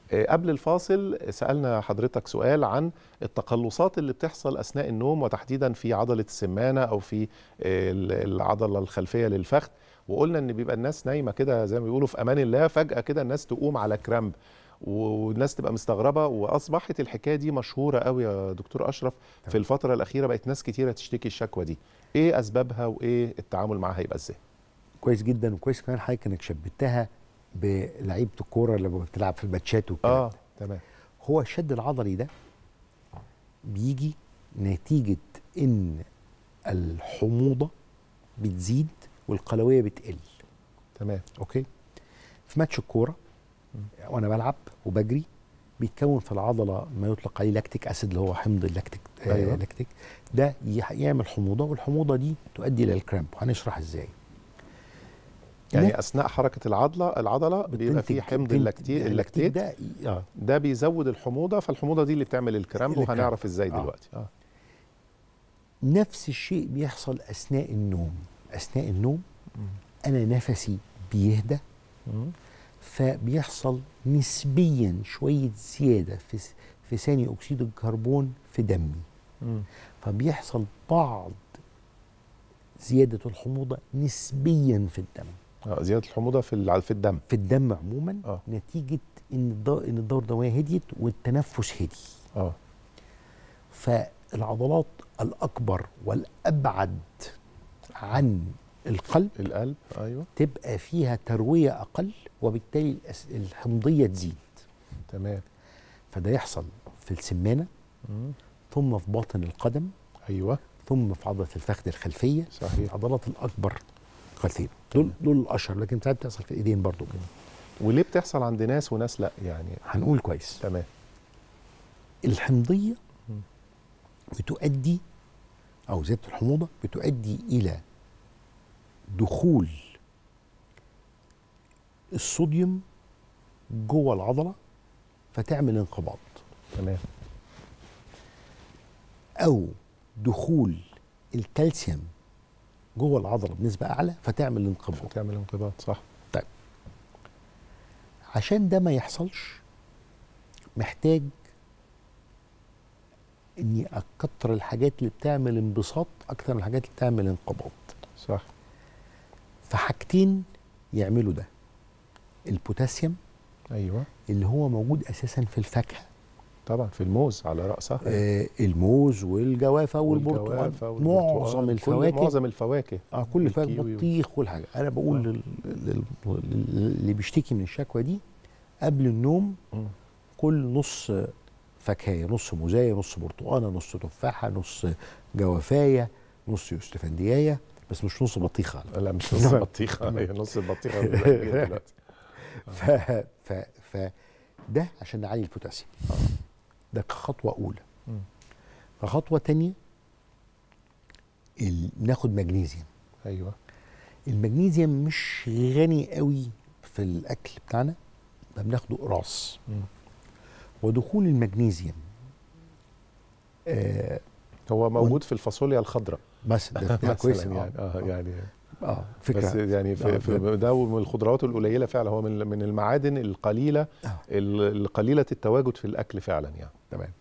قبل الفاصل سألنا حضرتك سؤال عن التقلصات اللي بتحصل أثناء النوم، وتحديدا في عضلة السمانة أو في العضلة الخلفية للفخذ، وقلنا إن بيبقى الناس نايمة كده زي ما بيقولوا في أمان الله، فجأة كده الناس تقوم على كرامب والناس تبقى مستغربة. وأصبحت الحكاية دي مشهورة قوي يا دكتور أشرف في الفترة الأخيرة، بقت ناس كتيرة تشتكي الشكوى دي. إيه أسبابها وإيه التعامل معها يبقى إزاي؟ كويس جدا، وكويس كمان حضرتك انك شبهتها بلعيبه الكوره اللي بتلعب في الباتشات والكلام تمام. هو الشد العضلي ده بيجي نتيجه ان الحموضه بتزيد والقلويه بتقل. تمام. اوكي. في ماتش الكوره وانا بلعب وبجري بيتكون في العضله ما يطلق عليه لاكتيك اسيد اللي هو حمض اللاكتيك. أيوة. لاكتيك ده يعمل حموضه، والحموضه دي تؤدي الى الكرامب، وهنشرح ازاي. يعني اثناء حركه العضله بيبقى فيه حمض اللاكتيت ده بيزود الحموضه، فالحموضه دي اللي بتعمل الكرامب، وهنعرف ازاي دلوقتي. نفس الشيء بيحصل اثناء النوم. اثناء النوم انا نفسي بيهدى، فبيحصل نسبيا شويه زياده في ثاني اكسيد الكربون في دمي، فبيحصل بعض زياده الحموضه نسبيا في الدم. زياده الحموضه في الدم، في الدم عموما، نتيجه ان الدوره الدمويه هديت والتنفس هدي. فالعضلات الاكبر والابعد عن القلب ايوه تبقى فيها ترويه اقل، وبالتالي الحمضيه تزيد. تمام. فده يحصل في السمانه، ثم في باطن القدم، ايوه، ثم في عضله الفخذ الخلفيه. صحيح. العضلات الاكبر خلفيه دول الاشهر، لكن ساعات بتحصل في الايدين برضو كده. وليه بتحصل عند ناس وناس لا؟ يعني هنقول كويس. تمام. الحمضيه بتؤدي، او زياده الحموضه بتؤدي الى دخول الصوديوم جوه العضله فتعمل انقباض. تمام. او دخول الكالسيوم جوه العضله بنسبه اعلى فتعمل انقباض. صح. طيب، عشان ده ما يحصلش محتاج اني اكتر الحاجات اللي بتعمل انبساط اكتر من الحاجات اللي بتعمل انقباض. صح. فحاجتين يعملوا ده: البوتاسيوم، ايوه، اللي هو موجود اساسا في الفاكهه، طبعا في الموز على راسها. الموز والجوافه والبرتقال، معظم الفواكه كل الفواكه، بطيخ والحاجه. انا بقول اللي بيشتكي من الشكوى دي قبل النوم كل نص فاكهه، نص موزايه، نص برتقانه، نص تفاحه، نص جوافايه، نص يوستفنديايه، بس مش نص بطيخه. لا مش نص بطيخه، هي نص البطيخه دلوقتي. ده عشان نعلي البوتاسيوم. ده كخطوه اولى. كخطوه تانية ناخد مغنيسيوم. ايوه. المغنيسيوم مش غني قوي في الاكل بتاعنا، بناخده قراص. ودخول المغنيسيوم هو موجود في الفاصوليا الخضراء بس ده كويس يعني فكرة. بس يعني في ده من الخضروات القليله فعلا، هو من المعادن القليله القليله التواجد في الاكل فعلا يعني. تمام.